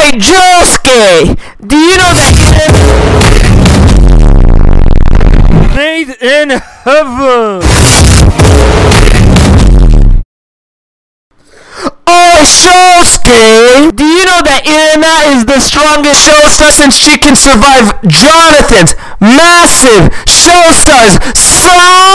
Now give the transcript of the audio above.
Hey, Josuke! Do you know that made in heaven? Oh, Shosuke! Do you know that Irina is the strongest Showstar since she can survive Jonathan's massive Showstars? So